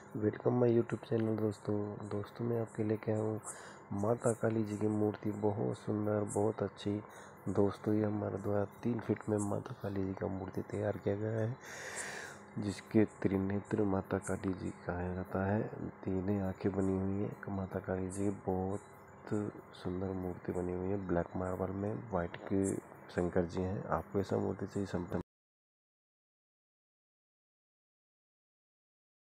Welcome my YouTube channel. दोस्तों मैं आपके लेके आया हूँ माता काली जी की मूर्ति, बहुत सुंदर, बहुत अच्छी। दोस्तों ये हमारे द्वारा 3 फीट में माता काली जी का मूर्ति तैयार किया गया है, जिसके त्रिनेत्र माता काली जी कहा जाता है। तीनों आंखें बनी हुई है माता काली जी की, बहुत सुंदर मूर्ति बनी हुई है। ब्लैक मार्बल में वाइट के शंकर जी हैं। आपको ऐसा मूर्ति चाहिए संपर्क